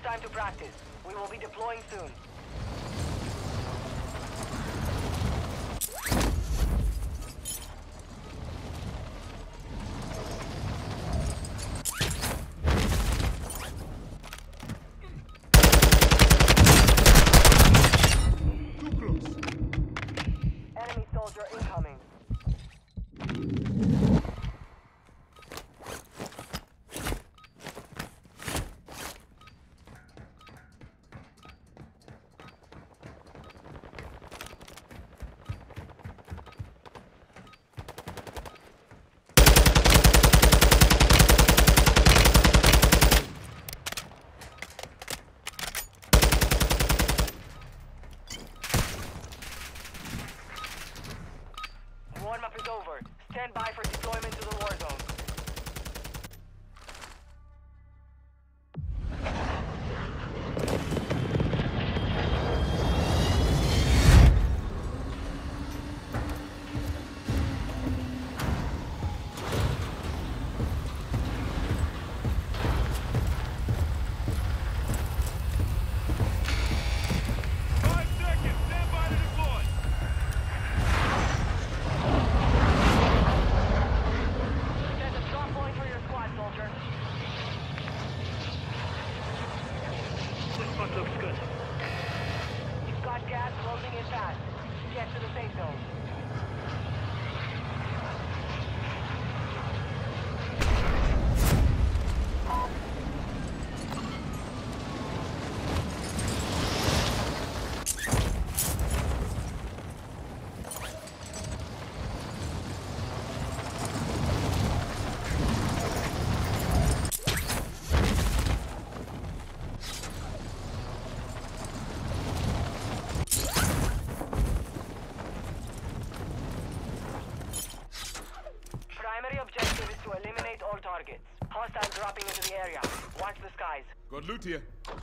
time to practice. We will be deploying soon. Enemy soldier incoming. Warm-up is over. Stand by for deployment to the war zone. There's a drop point for your squad, soldier. This spot looks good. You've got gas closing in fast. Get to the safe zone. Primary objective is to eliminate all targets. Hostiles dropping into the area. Watch the skies. Got loot here.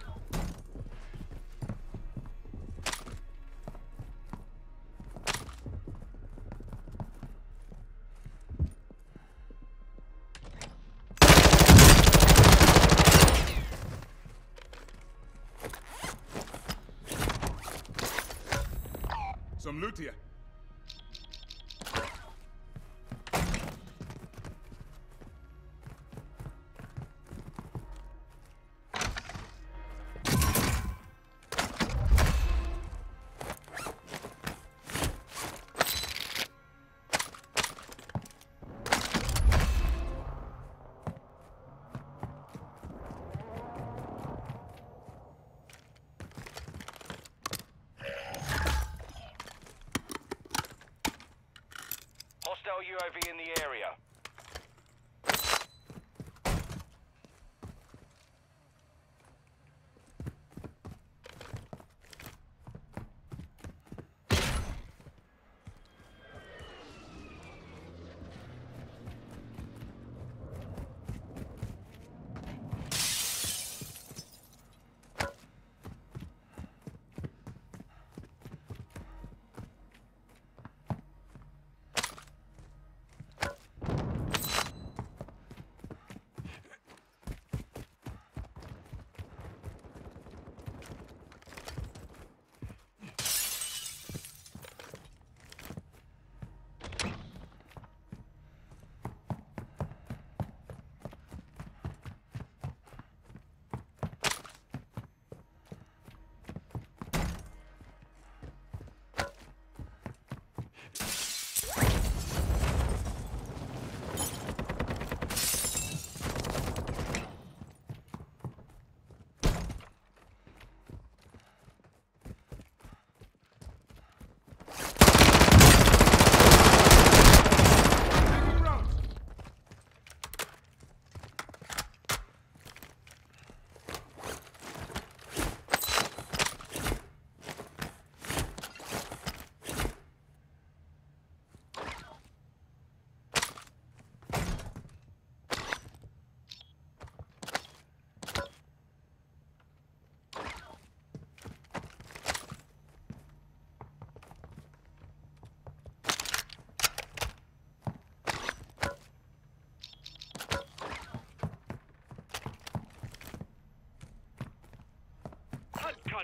Some loot here. Hostile UAV in the area.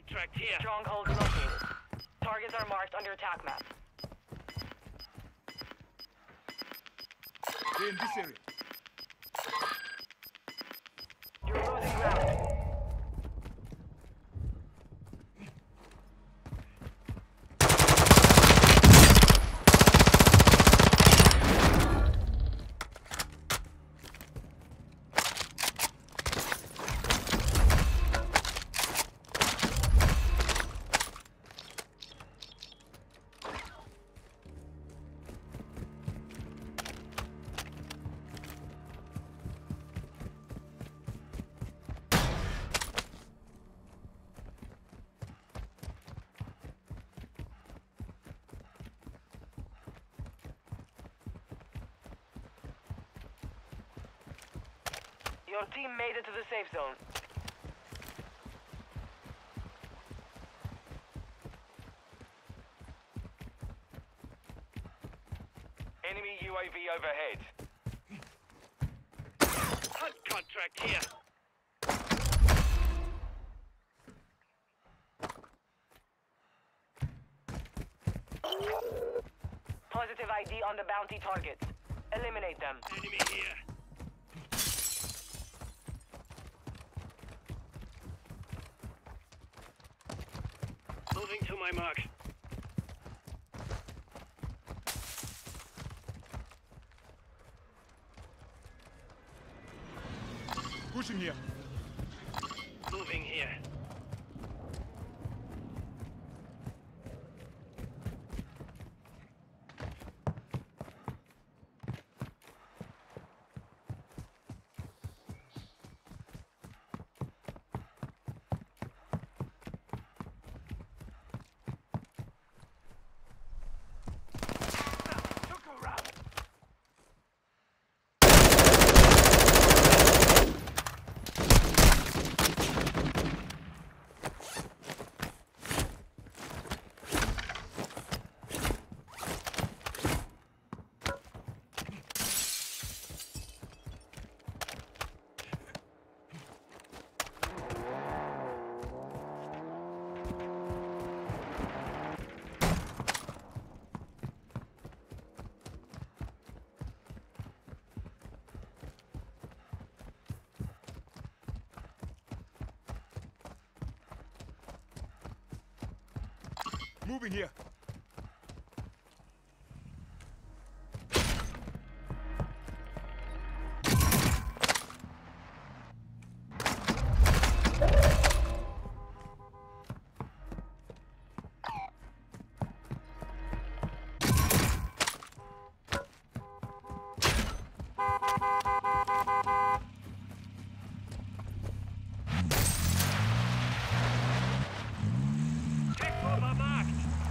contract here. Strongholds located. Targets are marked on your attack map. They're in this area. You're losing ground. Your team made it to the safe zone. Enemy UAV overhead. Hunt contract here. Positive ID on the bounty targets. Eliminate them. Enemy here. Moving to my mark. Pushing here. Moving here. Moving here. Check for my mark.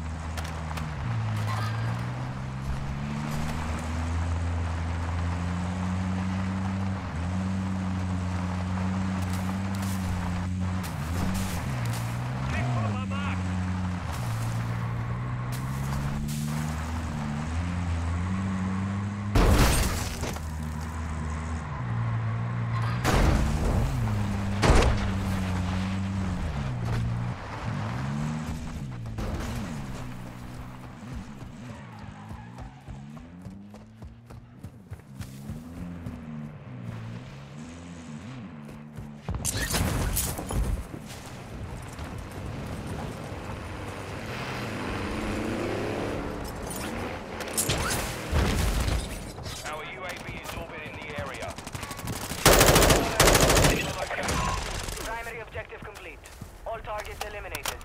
Check for my mark. Our UAV is orbiting the area. Primary objective complete. All targets eliminated.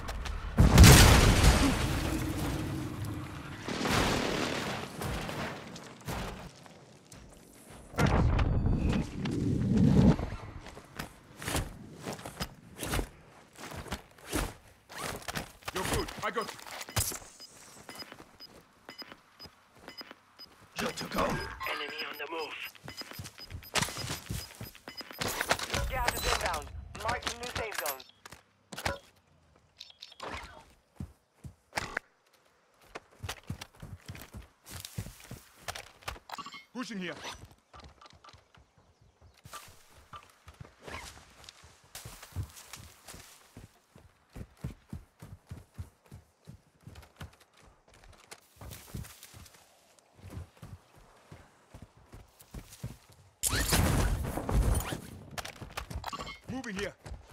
You're good. I got you. Good to go. Enemy on the move. Gas is inbound. Mark the new safe zone. Pushing here. Moving here.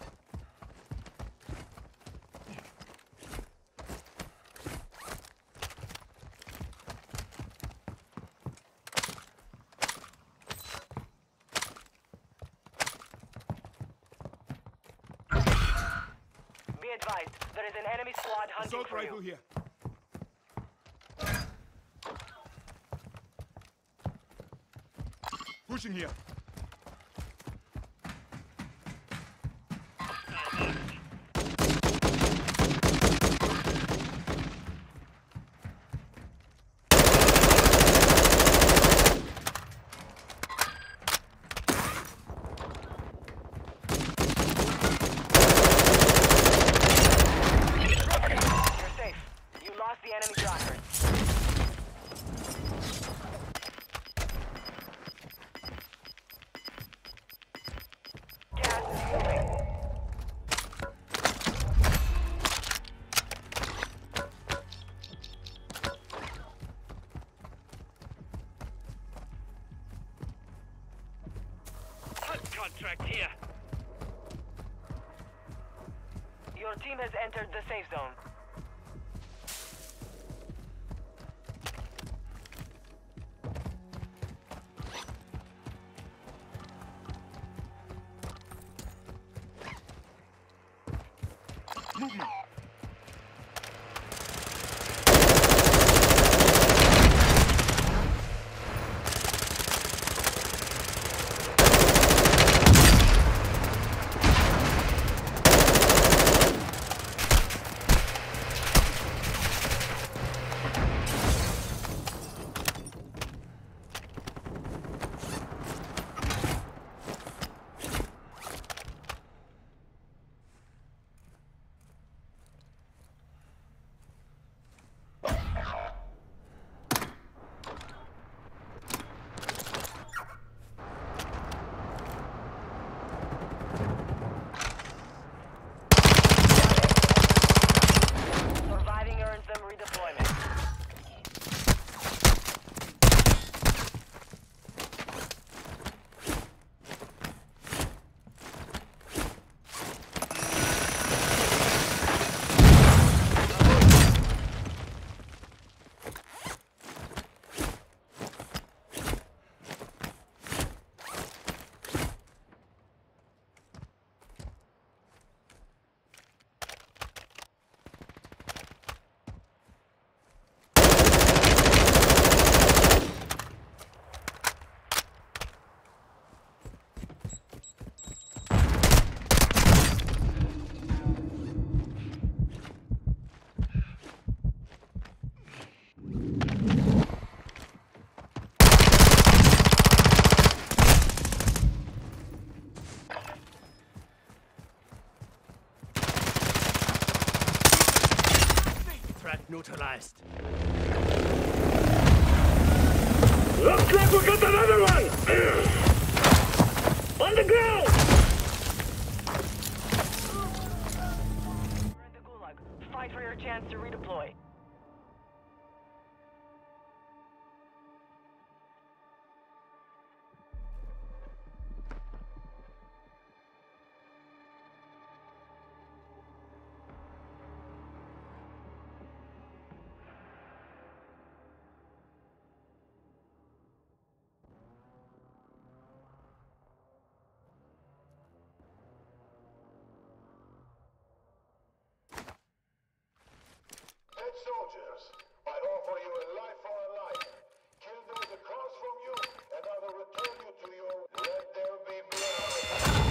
Be advised, there is an enemy squad hunting Assault for rifle you. here. Pushing here. You're safe. You lost the enemy trackers. Gas is moving. Hunt contract here. Your team has entered the safe zone. Movement. Surviving earns them redeployment. Threat neutralized. Looks like we got another one! On the ground! You're in the gulag. Fight for your chance to redeploy. Dead soldiers, I offer you a life for a life. Kill those across from you, and I will return you to your let there be blood.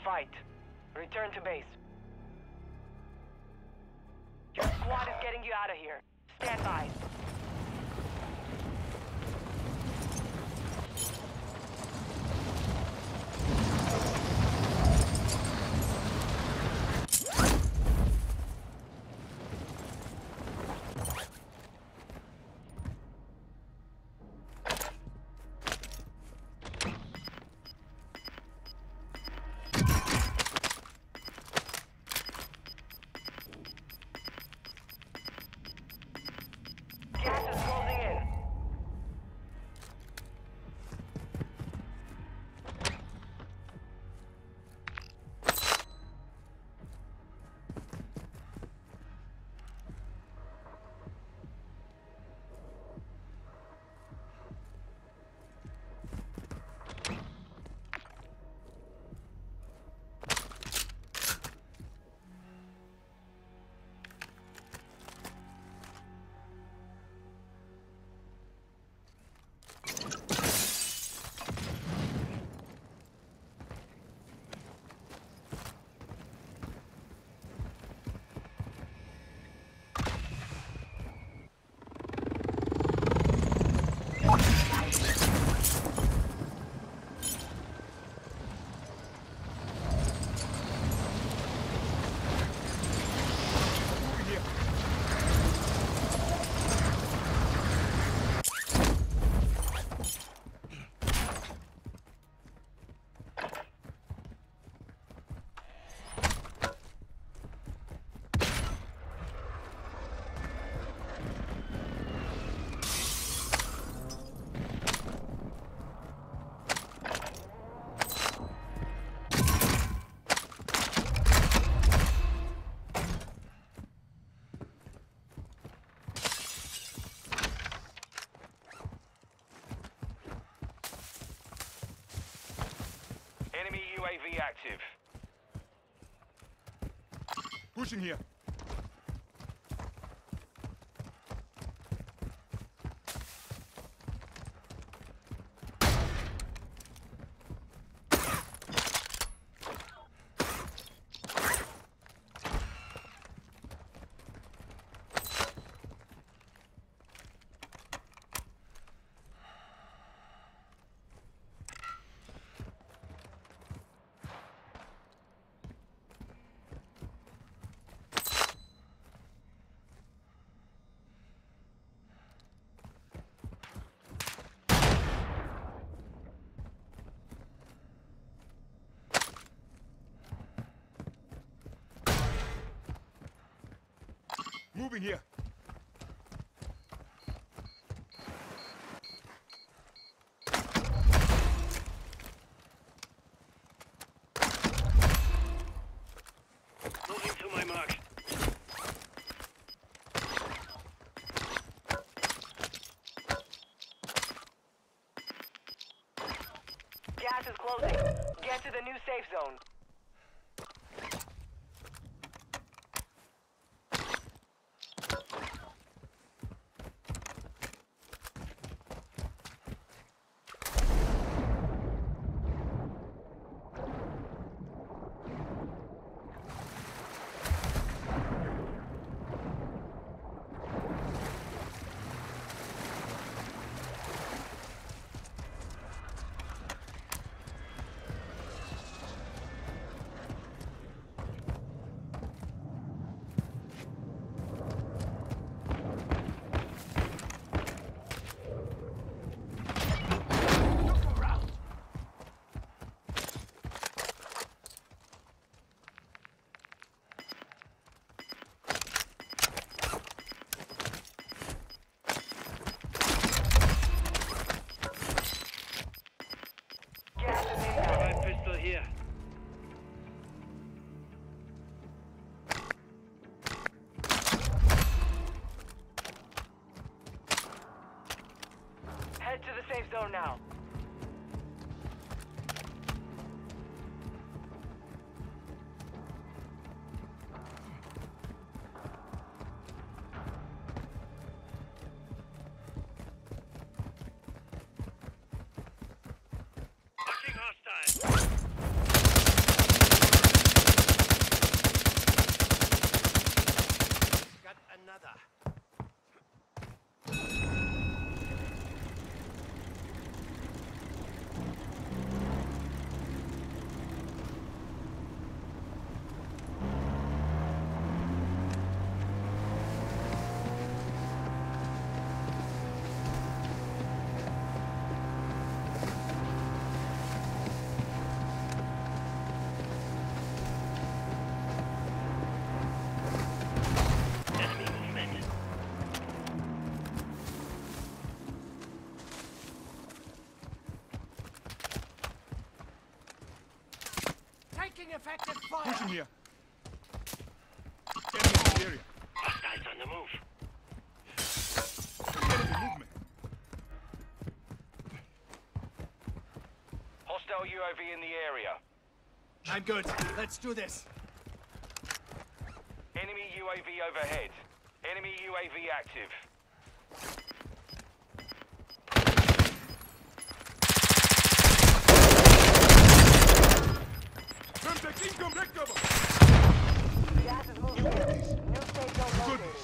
fight. Return to base. Your squad is getting you out of here. Stand by. Gas is closing in. Moving here. Enemy UAV active. Pushing here. Moving here. Moving to my mark. Gas is closing. Get to the new safe zone. Gas is inbound. My pistol here. Head to the safe zone now. Fucking hostile. effective fire! Pushing here. Enemy in the area. Hostiles on the move. Enemy movement. Hostile UAV in the area. I'm good. Let's do this. Enemy UAV overhead. Enemy UAV active. Contact income, back cover. Gas is moving in. New safe zone located. Goodness.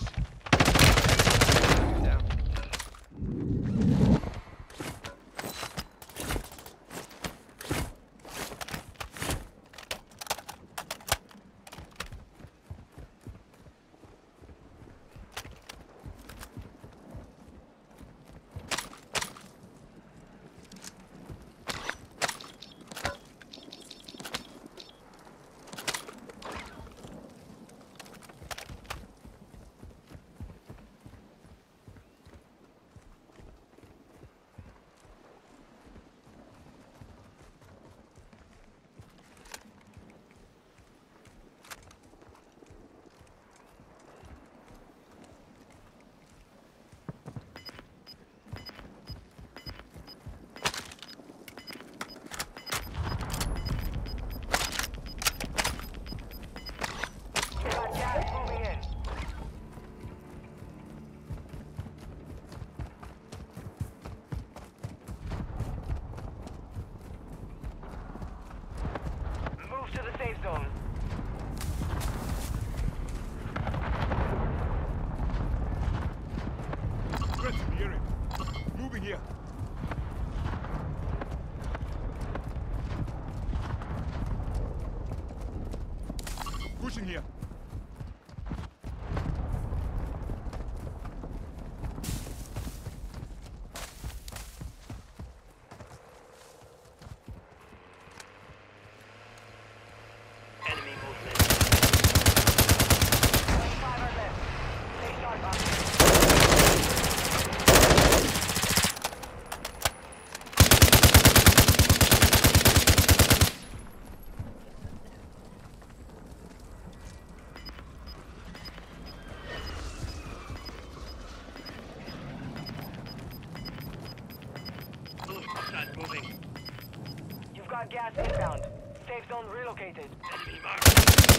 We got gas moving in. Move to the safe zone. Threats in the area. Moving here. Pushing here. Enemy movement. 25 are left. Stay sharp out there. Hostile moving. You've got gas inbound. Safe zone relocated. Enemy marked.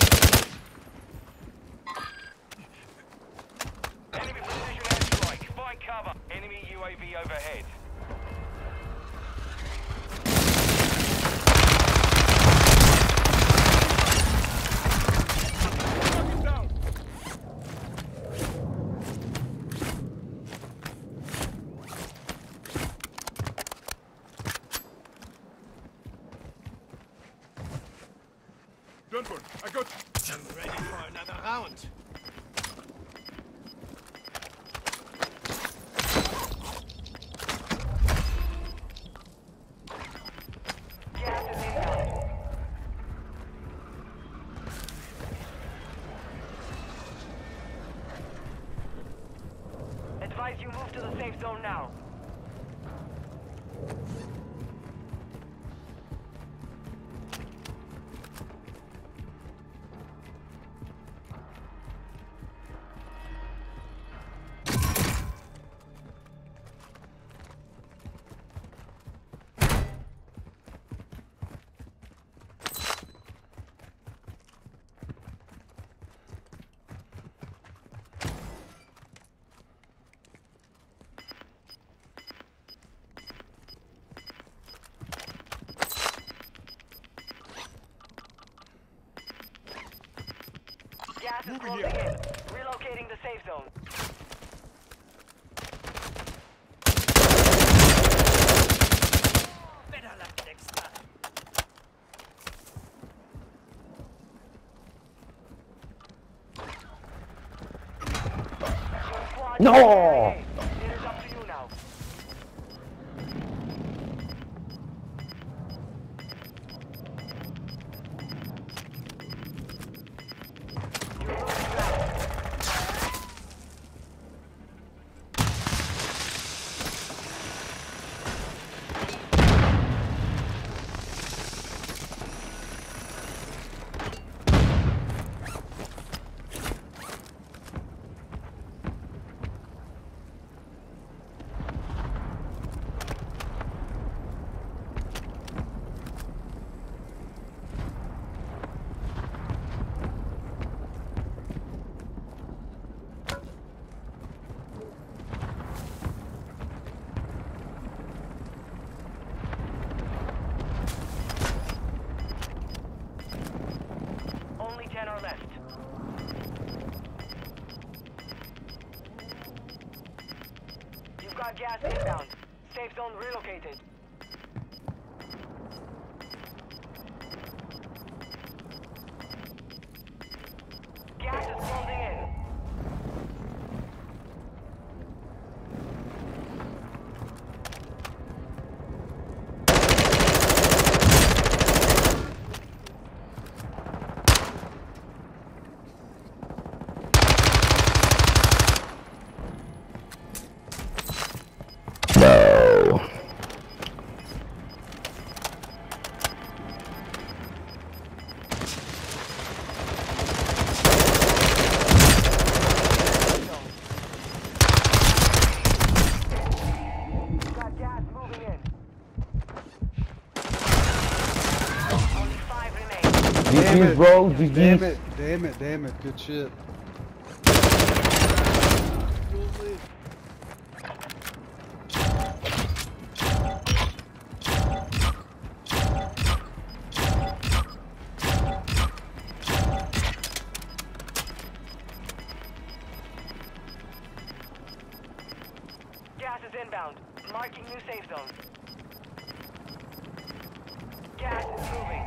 Enemy precision airstrike. Find cover. Enemy UAV overhead. Target down. Don't worry, I got you. I'm ready for another round. Gas is inbound. Advise you move to the safe zone now. Gas is Moving closing here. in. Relocating the safe zone. Better luck next time. Your squad No! is area A. It is up to you now. You're losing ground. got gas inbound. Safe zone relocated. Gas is closing in. No. Got gas moving in. Only 5 remain. GG's, bro. Damn GG's. it. Damn it. Damn it. Good shit. Gas is inbound. Marking new safe zone. Gas is moving.